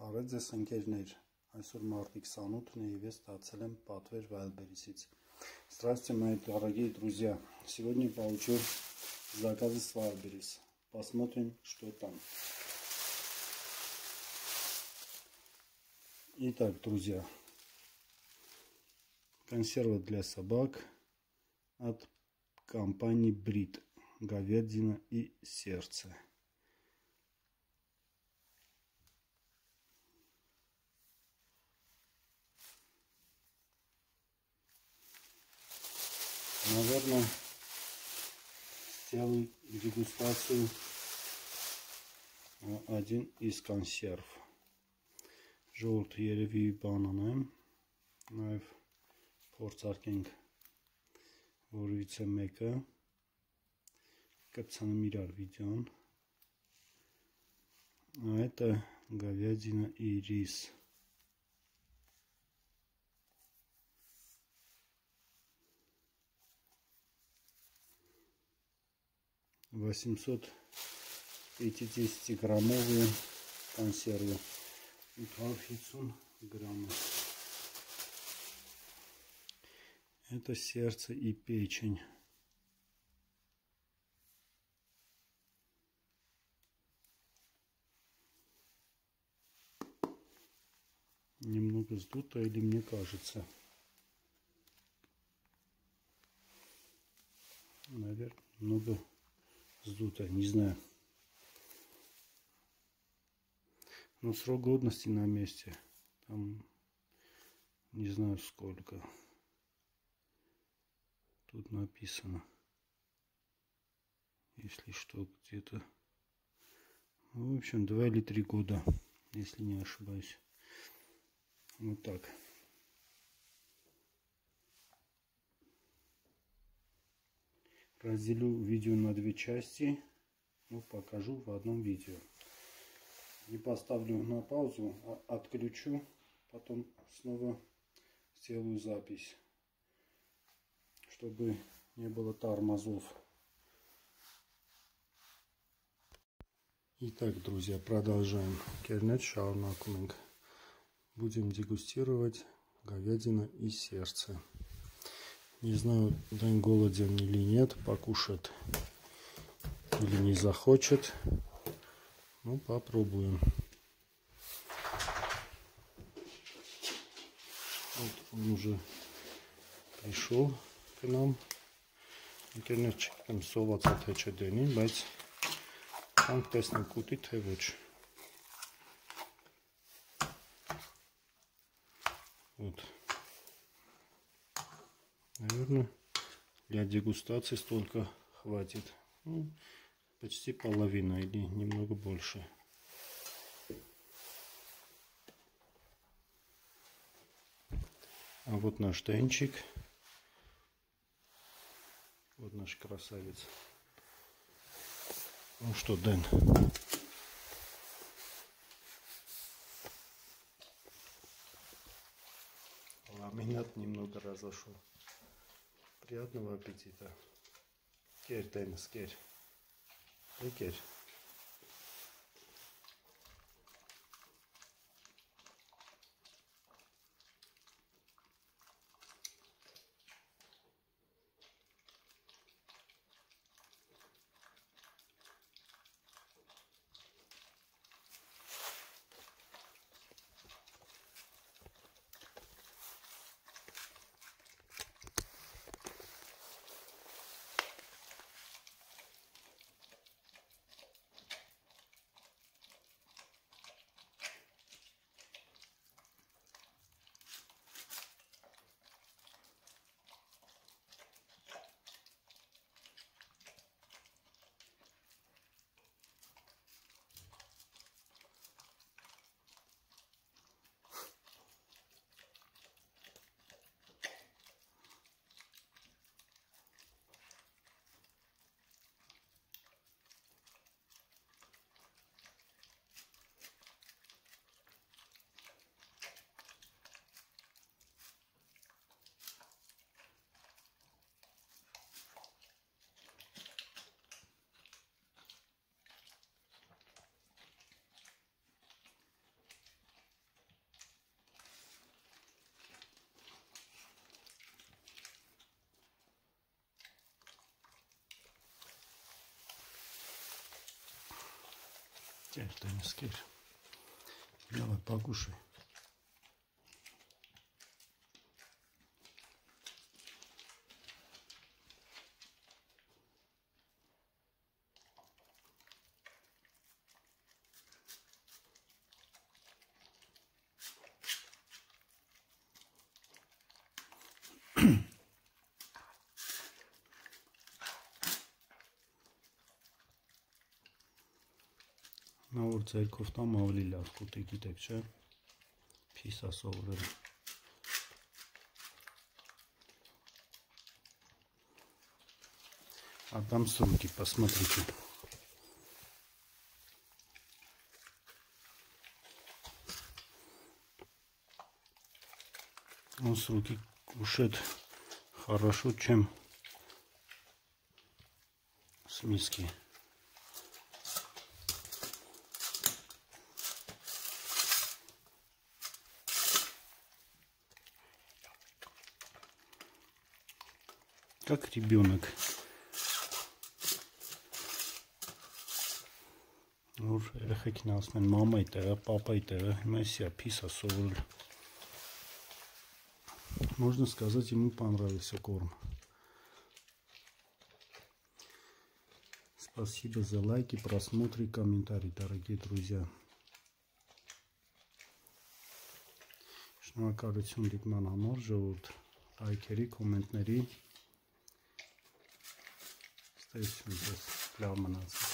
Բարև ձեզ ընկերներ, այսօր մարտի 28-ն է և ես ստացել եմ պատվեր Wildberries-ից. Здравствуйте, мои дорогие друзья! Сегодня получил заказы с Wildberries. Посмотрим, что там. Итак, друзья, консерва для собак от компании Брит. Говядина и сердце. Наверное, сделаю дегустацию один из консерв. Ժողովուրդ երևի բանան եմ, նաև փորձարկենք որից է մեկը, կցանեմ իրար վիդեոն, а это говядина и рис. — 850-граммовые консервы. 250 граммов. Это сердце и печень. Немного сдуто, или мне кажется? Наверное, много сдуто, не знаю. Но срок годности на месте. Там не знаю сколько. Тут написано. Если что, где-то. Ну, в общем, 2 или 3 года, если не ошибаюсь. Вот так. Разделю видео на 2 части. Ну, покажу в одном видео. И поставлю на паузу, отключу, потом снова сделаю запись, чтобы не было тормозов. Итак, друзья, продолжаем. Кернет шаурнакуминг. Будем дегустировать говядина и сердце. Не знаю, Дэн голоден или нет, покушает или не захочет. Ну, попробуем. Вот он уже пришел к нам. Интернет там соваться тече дени, բայց танк տեսնենք կուտի թե ոչ. Вот. Наверное, для дегустации столько хватит. Ну, почти половина или немного больше. А вот наш Денчик. Вот наш красавец. Ну что, Дэн? Ламинат немного разошел. Приятного аппетита. Кер, Дэн, скер. Եկեր։ Скер, Таня, скер. Давай, покушай. Նա որ ձերքով տամ ավելի լավ կուտի, գիտեք, չէ՞։ Փիսա սովորել։ А там сроки, посмотрите. Он сроки кушает хорошо, чем с миски. Как ребенок. Երեխեքին ասում են մամայի տեղը, պապայի տեղը, հիմա էսի է փիսա սովորել։ Можно сказать, ему понравился корм. Спасибо за лайки, просмотры и комментарии, дорогие друзья. Շնորհակալություն դիտման համար, ժողովուրդ, լայքերի, կոմենտների։ Ստացվում է լավ մնացեք։